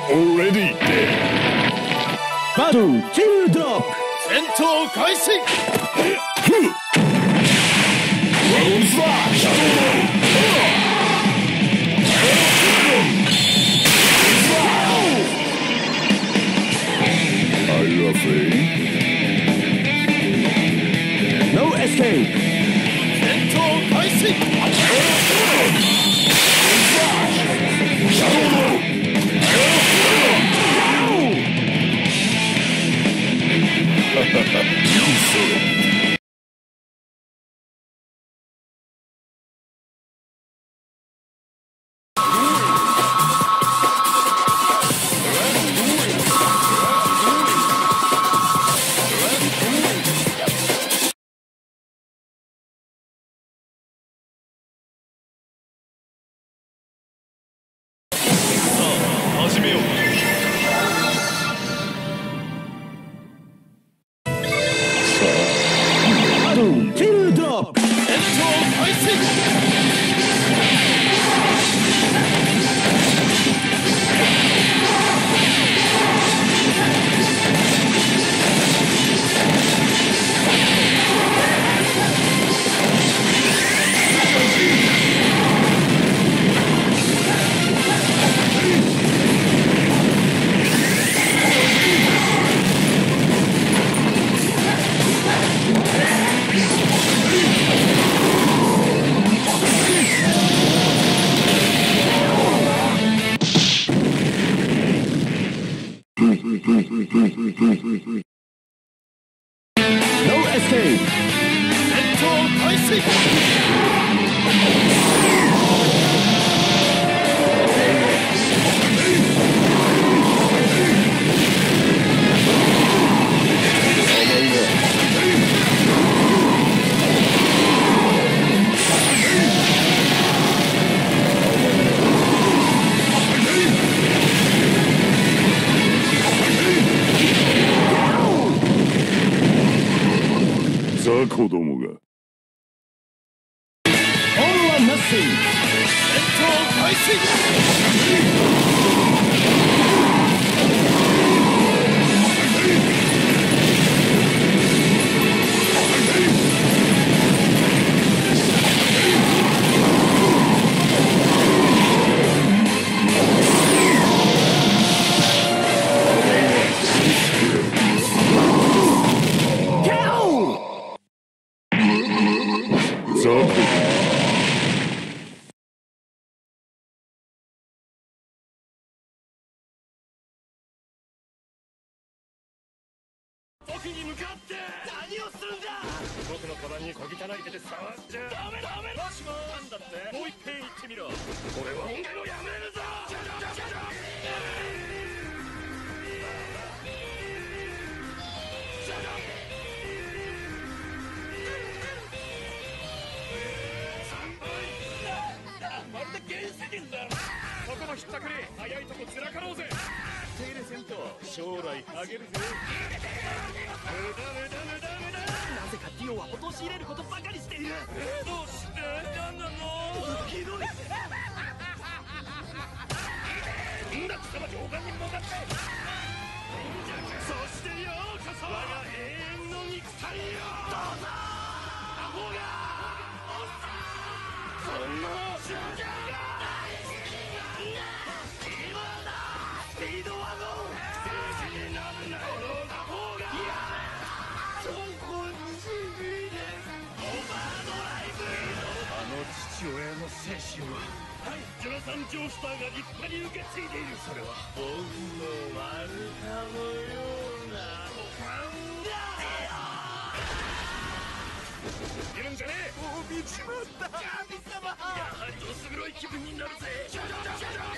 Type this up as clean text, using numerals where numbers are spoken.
already dead. Battle Teardrop! 戦闘開始。Round Slash! Are you afraid? No escape! 戦闘開始。始めよう。 Battle Teardrop! 戦闘開始。 No escape! 戦闘開始。 ザ子供が All or nothing! 戦闘開始。 ザ子僕に向かって何をするんだ。僕のカバンに小汚い手で触っちゃダメダメ。もしもなんだって。もう一遍言ってみろ。俺は音楽をやめるぞ。まるで原始人だ。そこのひったくり早いとこずらかろうぜ。手入れせんと将来あげるぜ。なぜかディオは陥れることばかりしている。どうしてなんなの。ひどい。みんな貴様上官に向かって。そしてようこそ我が永遠の肉体よ。どうぞアホがこの瞬間スピードワゴン静止になるなよ。アホがそこにしびれオーバードライブ。あの父親の精神はジョナサン・ジョースターが立派に受け継いでいる。それは僕の丸太のような股間だ。いるんじゃねえ。もう見ちまった。神様やはりどす黒い気分になるぜ。